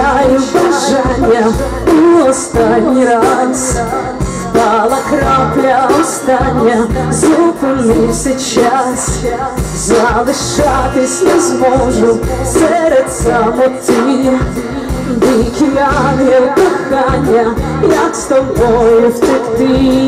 Відчаю бажання у останній раз. Впала крапля остання, зупинився час. Залишатись не зможу серед самоти. Дикий ангел кохання, як з тобою втекти.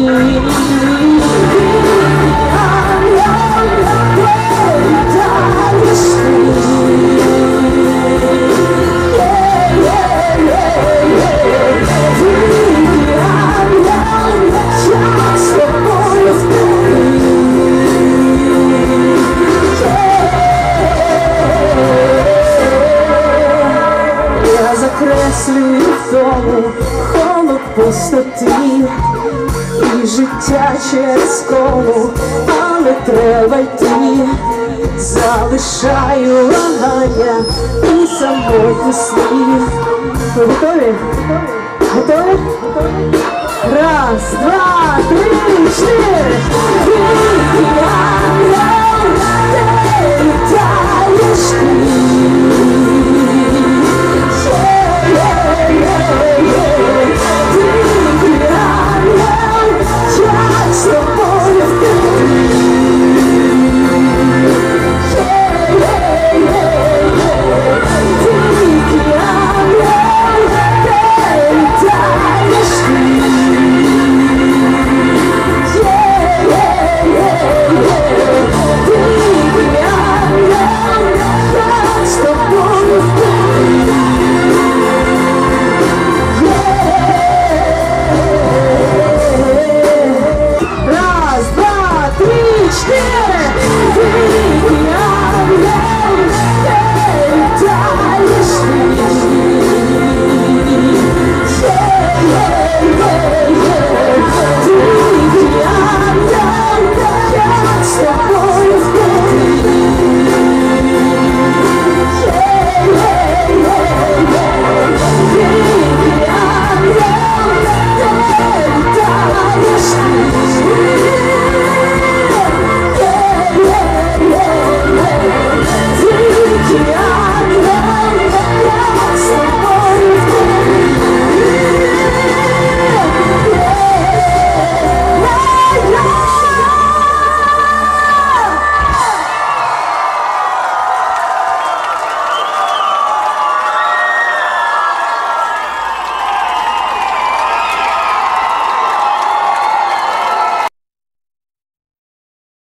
Закреслюю вдому холод пустоти і життя через колу, але треба йти. Залишаю вагання і самотні сни. Ви готові? Готові? Раз, два, три, чотири. Дикий ангел, де літаєш ти? Yeah.